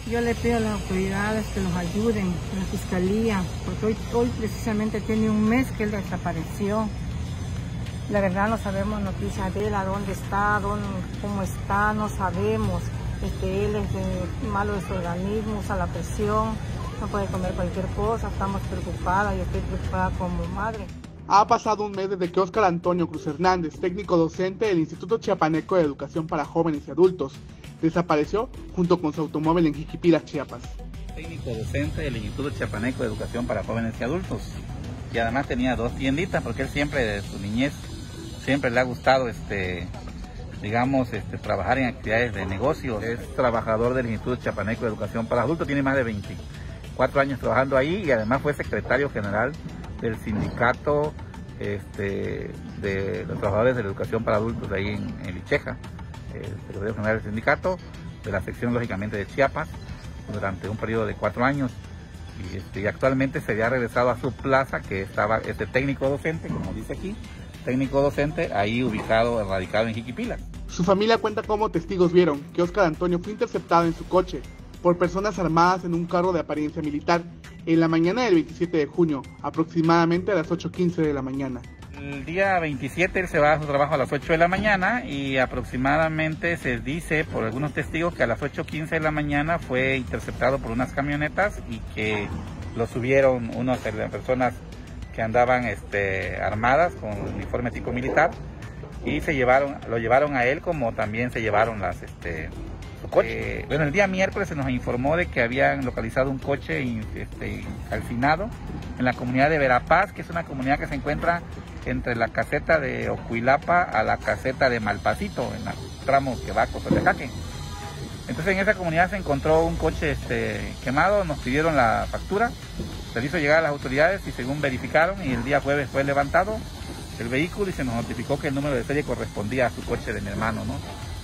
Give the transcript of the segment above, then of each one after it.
Yo le pido a las autoridades que nos ayuden, a la fiscalía, porque hoy precisamente tiene un mes que él desapareció. La verdad no sabemos noticias de él, a dónde está, cómo está, no sabemos. Él es malo de su organismo, usa la presión, no puede comer cualquier cosa, estamos preocupadas, yo estoy preocupada como madre. Ha pasado un mes desde que Óscar Antonio Cruz Hernández, técnico docente del Instituto Chiapaneco de Educación para Jóvenes y Adultos, desapareció junto con su automóvil en Jiquipilas, Chiapas. Técnico docente del Instituto Chiapaneco de Educación para Jóvenes y Adultos, y además tenía 2 tienditas, porque él siempre, desde su niñez, siempre le ha gustado, trabajar en actividades de negocio. Es trabajador del Instituto Chiapaneco de Educación para Adultos, tiene más de 24 años trabajando ahí y además fue secretario general del sindicato de los trabajadores de la educación para adultos de ahí en Licheja, el secretario general del sindicato, de la sección lógicamente de Chiapas, durante un periodo de 4 años. Y actualmente se había regresado a su plaza, que estaba técnico docente, como dice aquí, técnico docente, ahí ubicado, radicado en Jiquipilas. Su familia cuenta cómo testigos vieron que Óscar Antonio fue interceptado en su coche por personas armadas en un carro de apariencia militar en la mañana del 27 de junio, aproximadamente a las 8:15 de la mañana. El día 27 él se va a su trabajo a las 8 de la mañana y aproximadamente se dice por algunos testigos que a las 8:15 de la mañana fue interceptado por unas camionetas y que lo subieron unas personas que andaban armadas con uniforme tipo militar y lo llevaron a él, como también se llevaron su coche. Bueno, el día miércoles se nos informó de que habían localizado un coche calcinado en la comunidad de Verapaz, que es una comunidad que se encuentra entre la caseta de Ocuilapa a la caseta de Malpacito, en el tramo que va a Cozotecaque. Entonces en esa comunidad se encontró un coche quemado, nos pidieron la factura, se le hizo llegar a las autoridades y según verificaron, y el día jueves fue levantado el vehículo y se nos notificó que el número de serie correspondía a su coche de mi hermano, ¿no?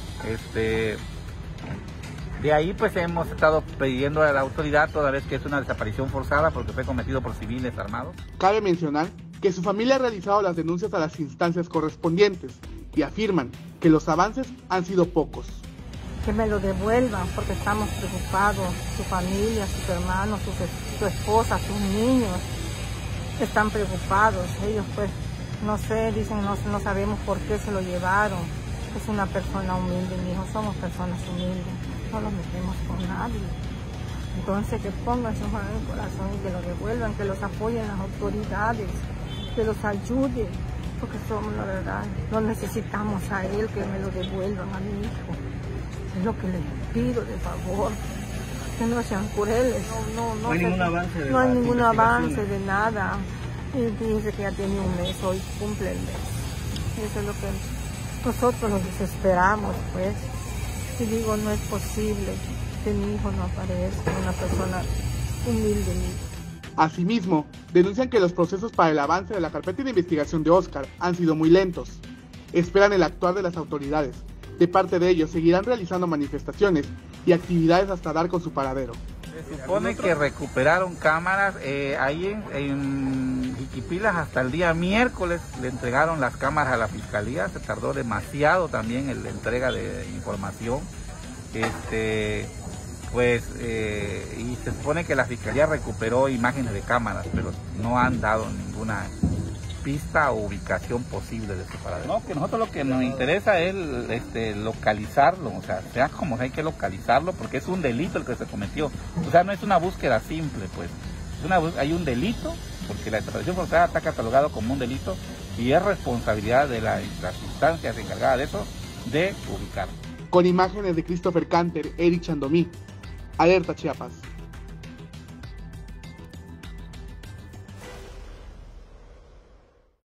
De ahí pues hemos estado pidiendo a la autoridad, toda vez que es una desaparición forzada porque fue cometido por civiles armados. Cabe mencionar que su familia ha realizado las denuncias a las instancias correspondientes y afirman que los avances han sido pocos. Que me lo devuelvan porque estamos preocupados, su familia, sus hermanos, su esposa, sus niños están preocupados. Ellos pues, no sé, dicen, no sabemos por qué se lo llevaron. Es una persona humilde, mi hijo, somos personas humildes, no los metemos con nadie. Entonces que pongan su mano en el corazón y que lo devuelvan, que los apoyen las autoridades, que los ayuden, porque somos, la verdad, no necesitamos a él, que me lo devuelvan a mi hijo. Es lo que les pido, de favor, que no sean crueles. No hay ningún avance de no hay ningún avance de nada. Y dice que ya tiene un mes, hoy cumple el mes. Eso es lo que nosotros nos desesperamos, pues. Y digo, no es posible que mi hijo no aparezca, una persona humilde. Asimismo, denuncian que los procesos para el avance de la carpeta de investigación de Óscar han sido muy lentos. Esperan el actuar de las autoridades. De parte de ellos, seguirán realizando manifestaciones y actividades hasta dar con su paradero. Se supone que recuperaron cámaras ahí en Jiquipilas. Hasta el día miércoles le entregaron las cámaras a la fiscalía. Se tardó demasiado también en la entrega de información. Y se supone que la fiscalía recuperó imágenes de cámaras, pero no han dado ninguna pista o ubicación posible de su paradero. No, que nosotros lo que nos interesa es localizarlo, o sea como hay que localizarlo, porque es un delito el que se cometió. O sea, no es una búsqueda simple, pues. Hay un delito, porque la desaparición forzada está catalogado como un delito y es responsabilidad de las instancias encargadas de eso, de ubicarlo. Con imágenes de Christopher Canter, Eric Chandomí, Alerta Chiapas.